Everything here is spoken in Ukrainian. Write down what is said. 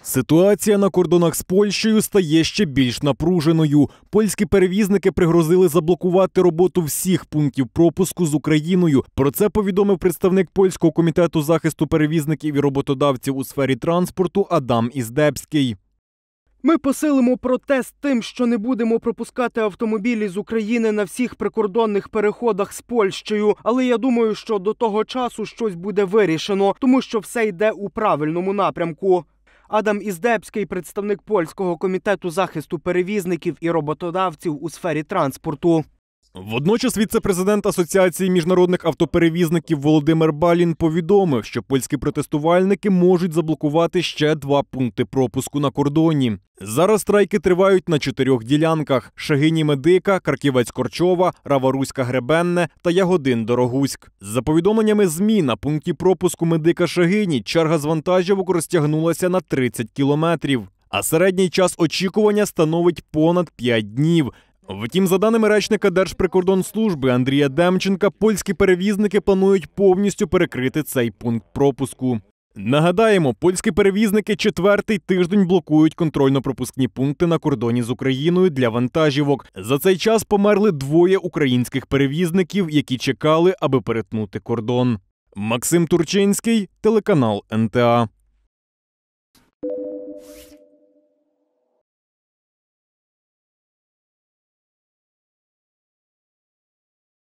Ситуація на кордонах з Польщею стає ще більш напруженою. Польські перевізники пригрозили заблокувати роботу всіх пунктів пропуску з Україною. Про це повідомив представник Польського комітету захисту перевізників і роботодавців у сфері транспорту Адам Іздебський. Ми посилимо протест тим, що не будемо пропускати автомобілі з України на всіх прикордонних переходах з Польщею. Але я думаю, що до того часу щось буде вирішено, тому що все йде у правильному напрямку. Адам Іздебський – представник Польського комітету захисту перевізників і роботодавців у сфері транспорту. Водночас віце-президент Асоціації міжнародних автоперевізників Володимир Балін повідомив, що польські протестувальники можуть заблокувати ще 2 пункти пропуску на кордоні. Зараз страйки тривають на 4 ділянках – Шегині-Медика, Краківець-Корчова, Рава-Руська-Гребенне та Ягодин-Дорогуськ. За повідомленнями ЗМІ, на пункті пропуску Медика-Шегині черга з вантажівок розтягнулася на 30 кілометрів, а середній час очікування становить понад 5 днів. Втім, за даними речника Держприкордонслужби Андрія Демченка, польські перевізники планують повністю перекрити цей пункт пропуску. Нагадаємо, польські перевізники 4-й тиждень блокують контрольно-пропускні пункти на кордоні з Україною для вантажівок. За цей час померли 2 українських перевізників, які чекали, аби перетнути кордон. Максим Турчинський, телеканал НТА.